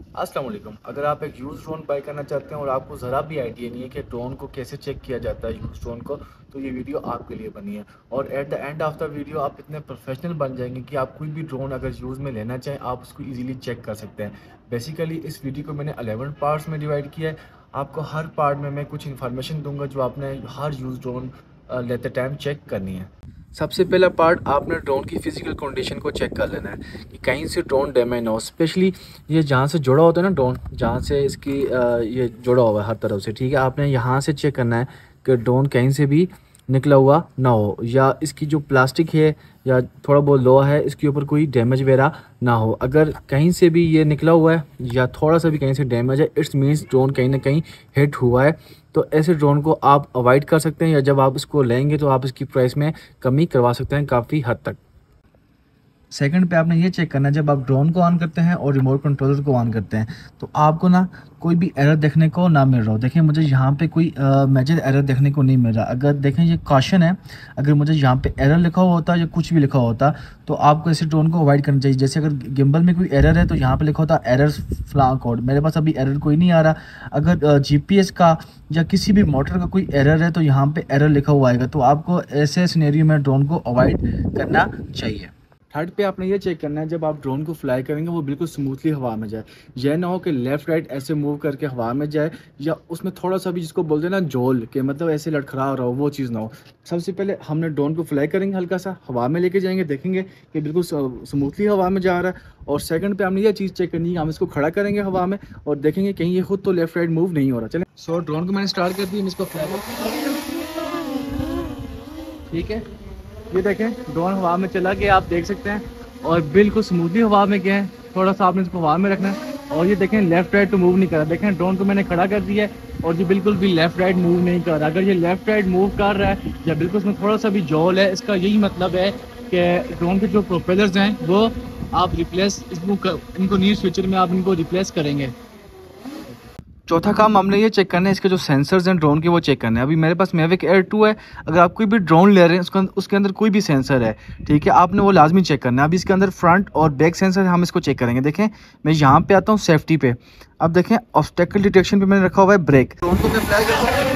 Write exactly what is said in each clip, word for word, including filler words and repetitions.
अस्सलाम वालेकुम। अगर आप एक यूज़ ड्रोन बाय करना चाहते हैं और आपको ज़रा भी आइडिया नहीं है कि ड्रोन को कैसे चेक किया जाता है यूज़ ड्रोन को, तो ये वीडियो आपके लिए बनी है। और at the end of the video आप इतने प्रोफेशनल बन जाएंगे कि आप कोई भी ड्रोन अगर यूज़ में लेना चाहें आप उसको इजीली चेक कर सकते हैं। बेसिकली इस वीडियो को मैंने इलेवन पार्ट्स में डिवाइड किया है। आपको हर पार्ट में मैं कुछ इन्फॉर्मेशन दूंगा जो आपने हर यूज़ ड्रोन लेते टाइम चेक करनी है। सबसे पहला पार्ट, आपने ड्रोन की फिजिकल कंडीशन को चेक कर लेना है कि कहीं से ड्रोन डैमेज ना हो। स्पेशली ये जहाँ से जुड़ा होता है ना ड्रोन, जहाँ से इसकी आ, ये जुड़ा हुआ है हर तरफ से, ठीक है। आपने यहाँ से चेक करना है कि ड्रोन कहीं से भी निकला हुआ ना हो, या इसकी जो प्लास्टिक है या थोड़ा बहुत लोहा है इसके ऊपर कोई डैमेज वगैरह ना हो। अगर कहीं से भी ये निकला हुआ है या थोड़ा सा भी कहीं से डैमेज है, इट्स मीन्स ड्रोन कहीं ना कहीं हिट हुआ है। तो ऐसे ड्रोन को आप अवॉइड कर सकते हैं, या जब आप इसको लेंगे तो आप इसकी प्राइस में कमी करवा सकते हैं काफ़ी हद तक। सेकंड पे आपने ये चेक करना है, जब आप ड्रोन को ऑन करते हैं और रिमोट कंट्रोलर को ऑन करते हैं तो आपको ना कोई भी एरर देखने को ना मिल रहा हो। देखिए मुझे यहाँ पे कोई मेजर एरर देखने को नहीं मिल रहा। अगर देखें ये कॉशन है, अगर मुझे यहाँ पे एरर लिखा हुआ होता या कुछ भी लिखा होता तो आपको ऐसे ड्रोन को अवॉइड करना चाहिए। जैसे अगर गिम्बल में कोई एरर है तो यहाँ पे लिखा होता एरर फ्लैग कोड, मेरे पास अभी एरर कोई नहीं आ रहा। अगर जीपीएस का या किसी भी मोटर का कोई एरर है तो यहाँ पे एरर लिखा हुआ आएगा। तो आपको ऐसे सिनेरियो में ड्रोन को अवॉइड करना चाहिए। थर्ड पे आपने ये चेक करना है, जब आप ड्रोन को फ्लाई करेंगे वो बिल्कुल स्मूथली हवा में जाए। यह ना हो कि लेफ़्ट राइट ऐसे मूव करके हवा में जाए, या उसमें थोड़ा सा भी जिसको बोलते हैं ना झोल के, मतलब ऐसे लड़खड़ा रहा हो, वो चीज़ ना हो। सबसे पहले हमने ड्रोन को फ्लाई करेंगे, हल्का सा हवा में लेके जाएंगे, देखेंगे कि बिल्कुल स्मूथली हवा में जा रहा है। और सेकंड पे हमने ये चीज़ चेक करनी है, हम इसको खड़ा करेंगे हवा में और देखेंगे कहीं ये खुद तो लेफ्ट राइट मूव नहीं हो रहा। चलें, सो ड्रोन को मैंने स्टार्ट कर दिया, इसको फ्लाई, ठीक है। ये देखें ड्रोन हवा में चला गया, आप देख सकते हैं, और बिल्कुल स्मूथली हवा में गए। थोड़ा सा आपने इसको हवा में रखना है। और ये देखें लेफ्ट राइट तो मूव नहीं कर रहा। देखें ड्रोन को मैंने खड़ा कर दिया है और ये बिल्कुल भी लेफ्ट राइट मूव नहीं कर रहा। अगर ये लेफ्ट राइट मूव कर रहा है या बिल्कुल उसमें थोड़ा सा भी जॉल है, इसका यही मतलब है कि ड्रोन के जो प्रोपेलर्स हैं वो आप रिप्लेस इसको इनको नियर फ्यूचर में आप इनको रिप्लेस करेंगे। चौथा काम हमने ये चेक करना है, इसके जो सेंसर्स हैं ड्रोन के वो चेक करना है। अभी मेरे पास मैविक एयर टू है। अगर आप कोई भी ड्रोन ले रहे हैं उसका उसके अंदर कोई भी सेंसर है, ठीक है, आपने वो लाजमी चेक करना है। अभी इसके अंदर फ्रंट और बैक सेंसर है, हम इसको चेक करेंगे। देखें मैं यहाँ पे आता हूँ सेफ्टी पे। अब देखें ऑब्स्टेकल डिटेक्शन पे मैंने रखा हुआ है ब्रेक। ड्रोन को मैं अप्लाई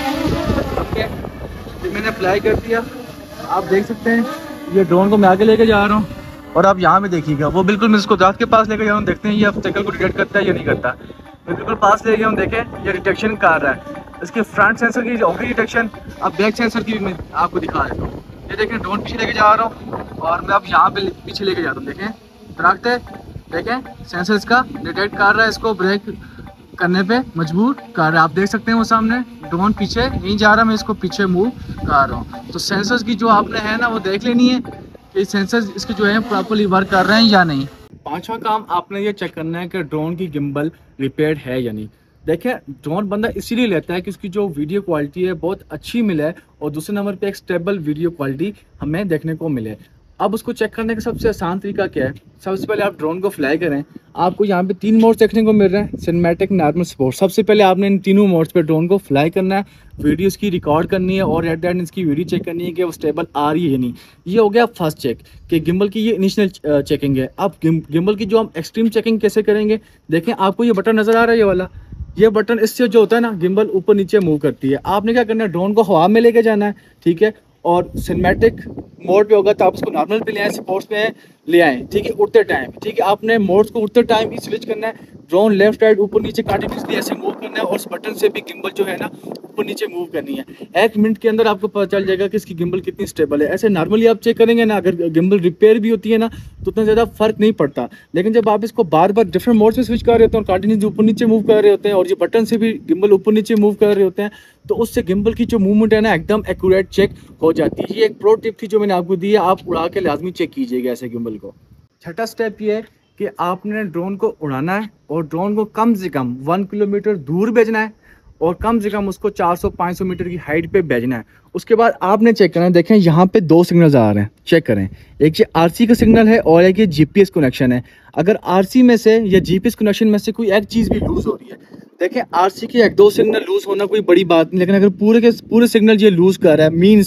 करता हूँ, मैंने अप्लाई कर दिया। आप देख सकते हैं ये ड्रोन को मैं आगे लेके जा रहा हूँ, और आप यहाँ में देखिएगा वो बिल्कुल मैं इसको दांत के पास लेके जा रहा हूँ। देखते हैं ये ऑब्स्टेकल को डिटेक्ट करता है या नहीं करता। मैं बिल्कुल पास ले गया हूँ, देखें ये डिटेक्शन कर रहा है। इसके फ्रंट सेंसर की होगी डिटेक्शन, अब बैक सेंसर की भी मैं आपको दिखा देता हूँ। ये देखें ड्रोन पीछे लेके जा रहा हूँ और मैं अब यहाँ पे पीछे लेके जा रहा हूँ। देखें दरख्त है, देखें सेंसर इसका डिटेक्ट कर रहा है, इसको ब्रेक करने पे मजबूर कर रहा है। आप देख सकते हैं वो सामने ड्रोन पीछे नहीं जा रहा, मैं इसको पीछे मूव कर रहा हूँ। तो सेंसर्स की जो आपने है ना वो देख लेनी है कि सेंसर्स इसके जो है प्रॉपर्ली वर्क कर रहे हैं या नहीं। पांचवा काम आपने ये चेक करना है कि ड्रोन की गिम्बल रिपेयर्ड है या नहीं। देखें ड्रोन बंदा इसीलिए लेता है कि उसकी जो वीडियो क्वालिटी है बहुत अच्छी मिले, और दूसरे नंबर पे एक स्टेबल वीडियो क्वालिटी हमें देखने को मिले। अब उसको चेक करने का सबसे आसान तरीका क्या है, सबसे पहले आप ड्रोन को फ्लाई करें। आपको यहाँ पे तीन मोड्स देखने को मिल रहे हैं, सिनेमैटिक, नॉर्मल, स्पोर्ट। सबसे पहले आपने इन तीनों मोड्स पे ड्रोन को फ्लाई करना है, वीडियोस की रिकॉर्ड करनी है और एट द एंड इसकी वीडियो चेक करनी है कि वो स्टेबल आ रही है या नहीं। ये हो गया फर्स्ट चेक कि गिम्बल की ये इनिशियल चेकिंग है। अब गिम्बल की जो हम एक्सट्रीम चेकिंग कैसे करेंगे, देखें आपको ये बटन नज़र आ रहा है, ये वाला ये बटन, इससे जो होता है ना गिम्बल ऊपर नीचे मूव करती है। आपने क्या करना है, ड्रोन को हवा में लेके जाना है, ठीक है, और सिनेमैटिक मोड पे होगा तो आप इसको नॉर्मल पे ले आए, स्पोर्ट्स पे ले आए, ठीक है, उड़ते टाइम, ठीक है। आपने मोड्स को उड़ते टाइम ही स्विच करना है। ड्रोन लेफ्ट राइट ऊपर नीचे कंटिन्यूसली ऐसे मूव करना है, और उस बटन से भी गिम्बल जो है ना ऊपर नीचे मूव करनी है। एक मिनट के अंदर आपको पता चल जाएगा कि इसकी गिम्बल कितनी स्टेबल है। ऐसे नॉर्मली आप चेक करेंगे ना, अगर गिम्बल रिपेयर भी होती है ना तो उतना ज़्यादा फर्क नहीं पड़ता। लेकिन जब आप इसको बार बार डिफरेंट मोड्स में स्विच कर रहे होते हैं और कंटिन्यूसली ऊपर नीचे मूव कर रहे होते हैं, और ये बटन से भी गिम्बल ऊपर नीचे मूव कर रहे होते हैं, तो उससे गिम्बल की जो मूवमेंट है ना एकदम एक्यूरेट चेक हो जाती है। ये एक प्रो टिप थी जो मैंने आपको दी है, आप उड़ा के लाजमी चेक कीजिएगा ऐसे गिम्बल को। छठा स्टेप ये है कि आपने ड्रोन को उड़ाना है और ड्रोन को कम से कम वन किलोमीटर दूर भेजना है, और कम से कम उसको चार सौ पाँच सौ मीटर की हाइट पे भेजना है। उसके बाद आपने चेक करना है, देखें यहाँ पे दो सिग्नल्स आ रहे हैं, चेक करें। एक ये आरसी का सिग्नल है और एक ये जीपीएस कनेक्शन है। अगर आरसी में से या जीपीएस कनेक्शन में से कोई एक चीज़ भी लूज हो रही है, देखें आरसी के एक दो सिग्नल लूज होना कोई बड़ी बात नहीं, लेकिन अगर पूरे के पूरे सिग्नल ये लूज कर रहा है मींस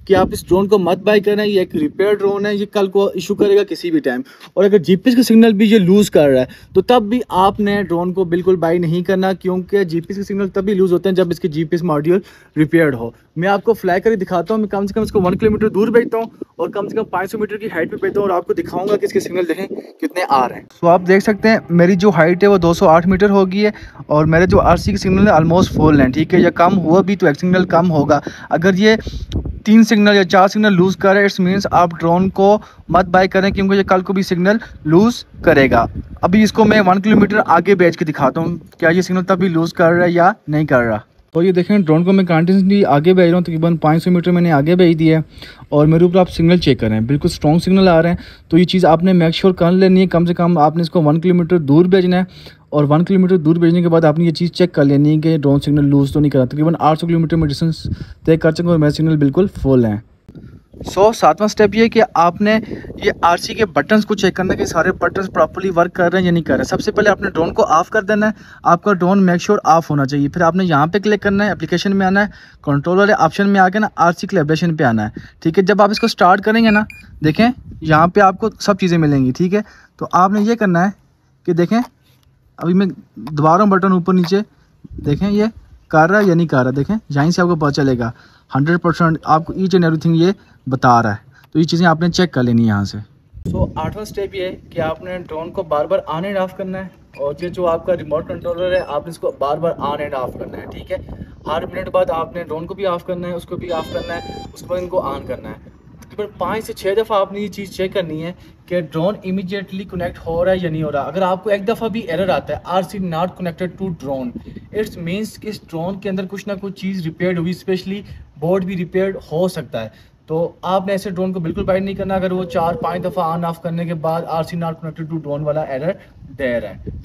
कि आप इस ड्रोन को मत बाय करें, ये एक रिपेयर ड्रोन है, ये कल को इशू करेगा किसी भी टाइम। और अगर जीपीएस का सिग्नल भी ये लूज़ कर रहा है तो तब भी आपने ड्रोन को बिल्कुल बाय नहीं करना, क्योंकि जीपीएस के सिग्नल तभी लूज़ होते हैं जब इसकी जीपीएस मॉड्यूल रिपेयर्ड हो। मैं आपको फ्लाई करके दिखाता हूँ, मैं कम से कम इसको वन किलोमीटर दूर भेजता हूँ और कम से कम पाँच सौ मीटर की हाइट पे भेजता हूँ और आपको दिखाऊंगा कि इसके सिग्नल देखें कितने आ रहे हैं। तो आप देख सकते हैं मेरी जो हाइट है वो दो सौ आठ मीटर होगी है और मेरे जो आरसी के सिग्नल है ऑलमोस्ट फुल हैं, ठीक है। या कम हुआ भी तो एक सिग्नल कम होगा। अगर ये तीन सिग्नल या चार सिग्नल लूज़ करे इट्स मीन्स आप ड्रोन को मत बाय करें, क्योंकि ये कल को भी सिग्नल लूज़ करेगा। अभी इसको मैं वन किलोमीटर आगे भेज के दिखाता हूँ क्या ये सिग्नल तभी लूज़ कर रहा है या नहीं कर रहा। तो ये देखें ड्रोन को मैं कंटिन्यूसली आगे भेज रहा हूँ, तकरीबन पाँच सौ मीटर मैंने आगे भेज दिया है और मेरे ऊपर आप सिग्नल चेक करें, बिल्कुल स्ट्रॉन्ग सिग्नल आ रहे हैं। तो ये चीज़ आपने मेक श्योर कर लेनी है, कम से कम आपने इसको वन किलोमीटर दूर भेजना है और वन किलोमीटर दूर भेजने के बाद आपने ये चीज़ चेक कर लेनी है कि ड्रोन सिग्नल लूज़ तो नहीं करा। तकरीबन आठ सौ किलोमीटर में डिस्टेंस तय कर चुके और मेरे सिग्नल बिल्कुल फुल हैं। सो so, सातवां स्टेप ये है कि आपने ये आरसी के बटन्स को चेक करना है कि सारे बटन्स प्रॉपर्ली वर्क कर रहे हैं या नहीं कर रहे हैं। सबसे पहले आपने ड्रोन को ऑफ कर देना है, आपका ड्रोन मेक श्योर ऑफ होना चाहिए। फिर आपने यहाँ पे क्लिक करना है, एप्लीकेशन में आना है, कंट्रोल वाले ऑप्शन में आके ना आरसी कोलैबोरेशन पे आना है, ठीक है। जब आप इसको स्टार्ट करेंगे ना, देखें यहाँ पर आपको सब चीज़ें मिलेंगी, ठीक है। तो आपने ये करना है कि देखें अभी मैं दबा रहा हूँ बटन ऊपर नीचे, देखें ये कर रहा है या नहीं कर रहा। देखें यहीं से आपको पता चलेगा हंड्रेड परसेंट आपको ईच एंड एवरीथिंग ये बता रहा है। तो ये चीज़ें आपने चेक कर लेनी है यहाँ से। सो so, आठवां स्टेप ये है कि आपने ड्रोन को बार बार ऑन एंड ऑफ करना है और ये जो आपका रिमोट कंट्रोलर है आपने इसको बार बार ऑन एंड ऑफ करना है, ठीक है। हर मिनट बाद आपने ड्रोन को भी ऑफ करना है, उसको भी ऑफ करना है, उसके बाद इनको ऑन करना है। तकरीबन पाँच से छः दफ़ा आपने ये चीज़ चेक करनी है कि ड्रोन इमीडिएटली कनेक्ट हो रहा है या नहीं हो रहा। अगर आपको एक दफ़ा भी एरर आता है R C not connected to drone, it's means कि इस ड्रोन के अंदर कुछ ना कुछ चीज़ रिपेयर्ड हुई, स्पेशली बोर्ड भी रिपेयर्ड हो सकता है। तो आपने ऐसे ड्रोन को बिल्कुल बाइट नहीं करना अगर वो चार पाँच दफ़ा ऑन ऑफ करने के बाद R C not connected to drone वाला एरर दे रहा है।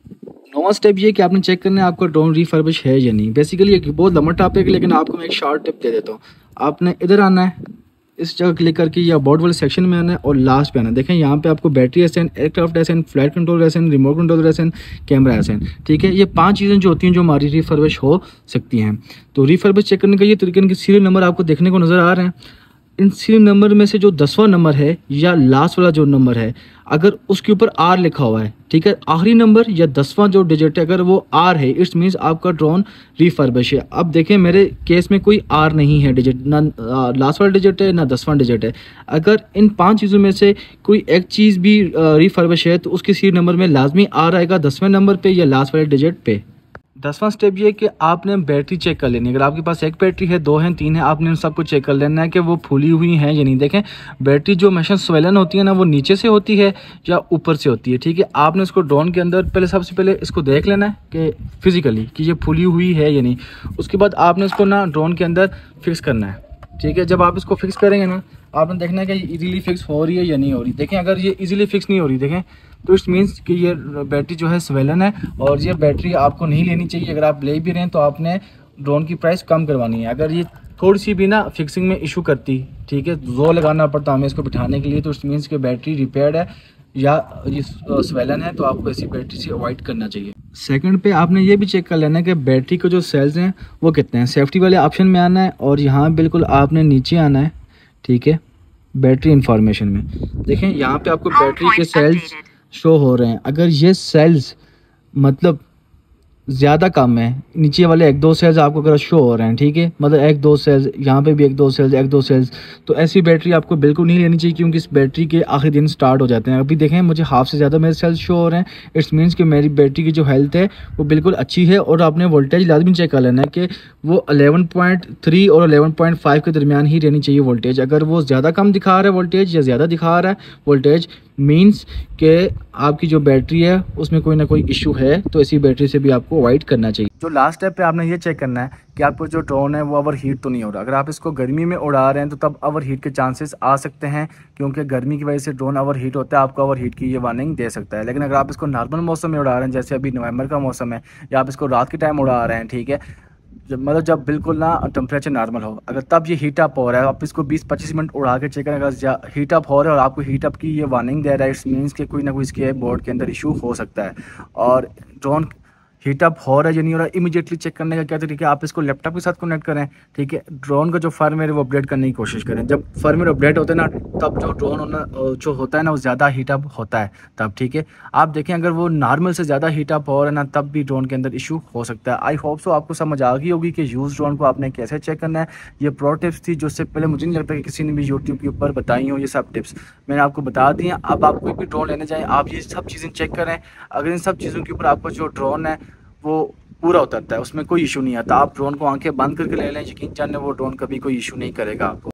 नौवां स्टेप ये कि आपने चेक करना है आपका ड्रोन रिफर्बिश है या नहीं। बेसिकली एक बहुत लंबा टॉपिक है लेकिन आपको मैं एक शॉर्ट टिप दे देता हूँ। आपने इधर आना है, इस जगह क्लिक करके या बोर्ड वाले सेक्शन में आना है और लास्ट पे आना है। देखें यहाँ पे आपको battery ascent, aircraft ascent, flight control ascent, remote control ascent, camera ascent, ठीक है। ये पांच चीज़ें जो होती हैं जो हमारी रिफर्बिश हो सकती हैं। तो रिफर्बिश चेक करने का ये तरीके इनके सीरियल नंबर आपको देखने को नज़र आ रहे हैं। इन सीरियल नंबर में से जो दसवां नंबर है या लास्ट वाला जो नंबर है अगर उसके ऊपर आर लिखा हुआ है, ठीक है, आखिरी नंबर या दसवां जो डिजिट है अगर वो आर है इट्स मीन्स आपका ड्रोन रिफर्बिश है। अब देखें मेरे केस में कोई आर नहीं है डिजिट, ना लास्ट वाला डिजिट है ना दसवां डिजिट है। अगर इन पांच चीज़ों में से कोई एक चीज़ भी रिफर्बिश है तो उसके सीरियल नंबर में लाजमी आर आएगा दसवें नंबर पे या लास्ट वाले डिजिट पे। दसवां स्टेप ये है कि आपने बैटरी चेक कर लेनी है। अगर आपके पास एक बैटरी है, दो है, तीन है, आपने उन सबको चेक कर लेना है कि वो फूली हुई हैं या नहीं। देखें बैटरी जो हमेशा स्वेलन होती है ना वो नीचे से होती है या ऊपर से होती है, ठीक है। आपने इसको ड्रोन के अंदर पहले सबसे पहले इसको देख लेना है कि फिजिकली कि ये फूली हुई है या नहीं। उसके बाद आपने इसको ना ड्रोन के अंदर फिक्स करना है, ठीक है। जब आप इसको फिक्स करेंगे ना आपने देखना है कि इजीली फिक्स हो रही है या नहीं हो रही। देखें अगर ये इजीली फिक्स नहीं हो रही देखें तो इट्स मीन्स कि ये बैटरी जो है स्वेलन है और ये बैटरी आपको नहीं लेनी चाहिए। अगर आप ले भी रहे हैं तो आपने ड्रोन की प्राइस कम करवानी है। अगर ये थोड़ी सी भी ना फिक्सिंग में इशू करती, ठीक है, जोर लगाना पड़ता हमें इसको बिठाने के लिए, तो इट्स मीन्स कि बैटरी रिपेयर्ड है या ये स्वेलन है, तो आपको ऐसी बैटरी से अवॉइड करना चाहिए। सेकंड पे आपने ये भी चेक कर लेना है कि बैटरी के जो सेल्स हैं वो कितने हैं। सेफ्टी वाले ऑप्शन में आना है और यहाँ बिल्कुल आपने नीचे आना है, ठीक है, बैटरी इंफॉर्मेशन में। देखें यहाँ पे आपको बैटरी के सेल्स शो हो रहे हैं। अगर ये सेल्स मतलब ज़्यादा कम है, नीचे वाले एक दो सेल्स आपको अगर शो हो रहे हैं, ठीक है, मतलब एक दो सेल्स, यहाँ पे भी एक दो सेल्स, एक दो सेल्स, तो ऐसी बैटरी आपको बिल्कुल नहीं लेनी चाहिए क्योंकि इस बैटरी के आखिरी दिन स्टार्ट हो जाते हैं। अभी देखें मुझे हाफ से ज़्यादा मेरे सेल्स शो हो रहे हैं, इट्स मीन्स कि मेरी बैटरी की जो हेल्थ है वो बिल्कुल अच्छी है। और आपने वोल्टेज लाजमी चेक कर लेना है कि वो अलेवन पॉइंट थ्री और अलेवन पॉइंट फाइव के दरमियान ही रहनी चाहिए वोल्टेज। अगर वो ज़्यादा कम दिखा रहा है वोल्टेज या ज़्यादा दिखा रहा है वोल्टेज मीन्स कि आपकी जो बैटरी है उसमें कोई ना कोई इशू है, तो ऐसी बैटरी से भी आपको अवॉइड करना चाहिए। जो लास्ट स्टेप पे आपने ये चेक करना है कि आपको जो ड्रोन है वो ओवर हीट तो नहीं हो रहा। अगर आप इसको गर्मी में उड़ा रहे हैं तो तब ओवर हीट के चांसेस आ सकते हैं क्योंकि गर्मी की वजह से ड्रोन ओवर हीट होता है, आपको ओवर हीट की ये वार्निंग दे सकता है। लेकिन अगर आप इसको नॉर्मल मौसम में उड़ा रहे हैं जैसे अभी नवंबर का मौसम है या आप इसको रात के टाइम उड़ा रहे हैं, ठीक है, जब मतलब जब बिल्कुल ना टेम्परेचर नॉर्मल हो, अगर तब ये हीट अप हो रहा है आप इसको बीस पच्चीस मिनट उड़ा के चेक करें। अगर हीट अप हो रहा है और आपको हीट अप की ये वार्निंग दे रहा है इट्स मीन्स कि कोई ना कोई इसके बोर्ड के अंदर इशू हो सकता है। और ड्रोन हीट अप हो रहा है या नहीं हो रहा है, इमीडिएटली चेक करने का क्या तरीका है, आप इसको लैपटॉप के साथ कनेक्ट करें, ठीक है। ड्रोन का जो फर्मवेयर है वो अपडेट करने की कोशिश करें। जब फर्मवेयर अपडेट होता है ना, तब जो ड्रोन होना जो होता है ना वो ज़्यादा हीट अप होता है तब, ठीक है। आप देखें अगर वो नॉर्मल से ज़्यादा हीट अप हो रहा है ना, तब भी ड्रोन के अंदर इशू हो सकता है। आई होप सो आपको समझ आ गई होगी कि यूज़ ड्रोन को आपने कैसे चेक करना है। ये प्रो टिप्स थी जो उससे पहले मुझे नहीं लगता कि किसी ने भी यूट्यूब के ऊपर बताई हो। ये सब टिप्स मैंने आपको बता दी हैं। अब आप कोई भी ड्रोन लेने जाएँ, आप ये सब चीज़ें चेक करें। अगर इन सब चीज़ों के ऊपर आपका जो ड्रोन है वो पूरा उतरता है, उसमें कोई इशू नहीं आता, आप ड्रोन को आंखें बंद करके ले लें, यकीन जाने वो ड्रोन कभी कोई इशू नहीं करेगा आपको।